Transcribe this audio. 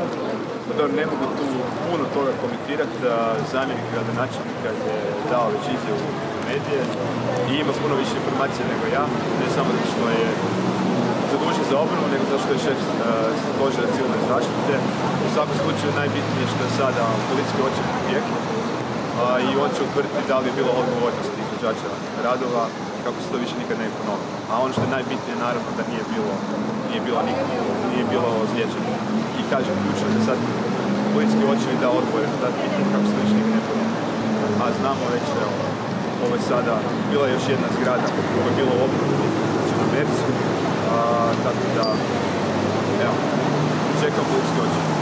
Dobro, ne mogu tu puno toga komentirati. Zamjenik gradonačelnika je dao već izjavu u medije i ima puno više informacija nego ja, ne samo zato što je zadužen za obnovu, nego zato što je šef stožera civilne zaštite. U svakom slučaju najbitnije što je sada policijski očevid u tijeku i on će utvrditi da li je bilo odgovornosti izvođača radova kako se to više nikad ne ponovi. A ono što je najbitnije naravno da nije bilo ozlijeđeno. I kažem, ključno je da sad policijski očevid da odgovore na ta pitanja kako se to više nikad ne ponovi. A znamo već da ovo je sada bila još jedna zgrada koja je bila u obnovu, znači na Mercu, tako da, evo, čekam policijski očevid.